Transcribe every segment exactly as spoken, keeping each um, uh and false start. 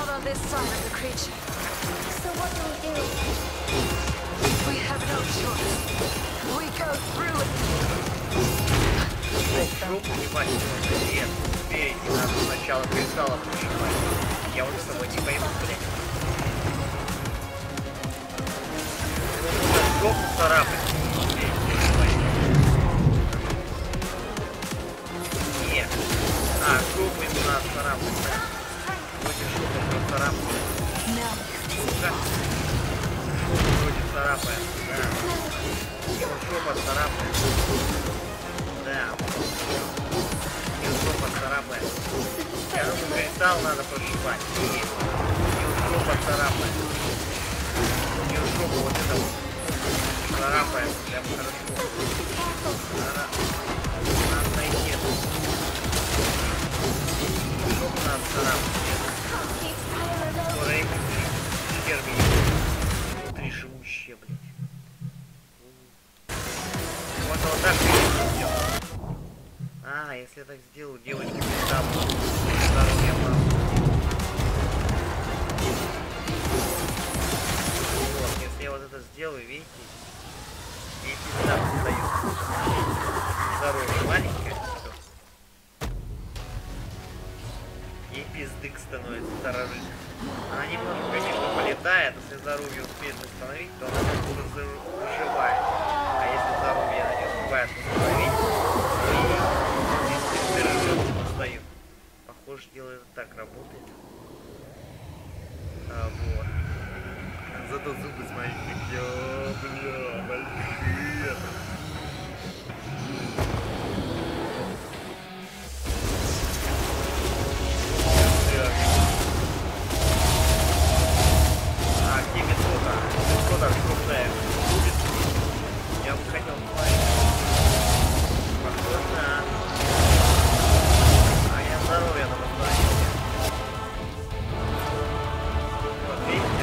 not on this side of the creature. So what do we do? We have no choice. We go through it. Шоп, внимательно, нет. Впереди надо сначала кристалла прижимать. Я уже с тобой не пойму, блядь. Жопу царапать. Нет. А, жопу ему надо царапать, да? Вроде жопу процарапать. Сука. Жопу вроде царапает, да. Его жопа царапает. Да. Его жопа царапает. Я думаю, кристалл надо прошибать. Нет. Его жопа царапает. Его жопа вот это вот. Царапает, прям хорошо. Надо, надо найти это. Жопу надо царапать. Скоро эти черви внутри живущие, блядь. Вот вот так я сделал. А, если я так сделаю, девочки перестанут здоровье мало. Вот, если я вот это сделаю, видите? И пизда встает. Здоровье маленькое, все. И пиздык становится сторожить. Она немножко, конечно, полетает, если здоровье успеет восстановить, то она оттуда выживает. А если здоровье она не успевает восстановить, то и инстинкты встают. Похоже, дело это так работает. А вот. Зато зубы, смотри, какие, бля, большие. А, где метода? Метода крупная. Я бы хотел смотреть. Похоже, да. А я здоровье на восстановление. Вот видите?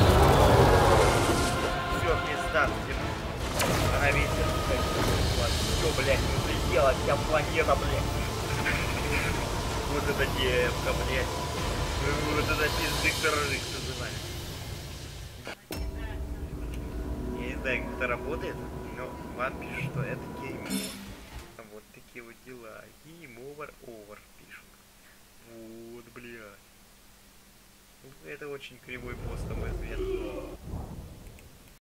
Все, пизда, где она видите, все, блядь, не улетела, вся планета, блядь. Вот эта девка, блядь. Вот это пиздык террорист называется. Я не знаю, как это работает, но вам пишут, что это гейм. Вот такие вот дела. Game over over пишут. Вот, блядь. Это очень кривой пост, на мой взгляд.